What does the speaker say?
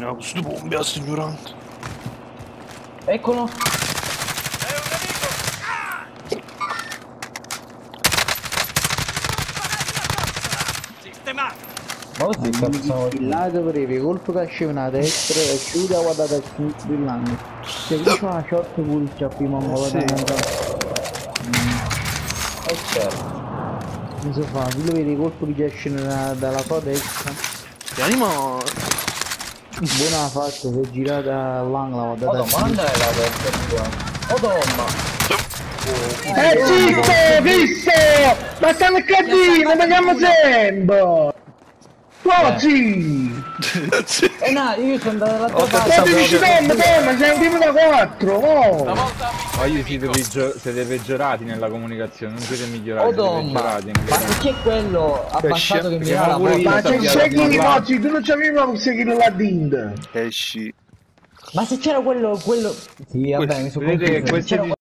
scemina con sti bombe a sti ignoranti. Eccolo. Ma così cazzo là dovrei colpo che scende a destra e chiude a guardare a sinistra brillante. Se qui c'è una short pure c'è prima un po' da certo. mi so fa, tu lo vedi colpo che scende dalla tua destra. Che anima. Buona fatta, si è girata all'angolo, Ma non è la destra tua. Oh domma. Zitto, visto! Ma stanno a casino, mangiamo sempre! Così! No, io sono andato dalla tua parte. State vicino, ma sei un tipo da 4, oh! Ma io siete peggiorati nella comunicazione, non siete migliorati, Oh siete domma. peggiorati. Ma perché quello abbassato che mi perché dà la pure io Ma porta? c'è il seguito, no, tu non c'avevi un seguito là dentro! Esci. Ma se c'era quello... Sì, vabbè, mi sono Vedete, confuso. queste C'era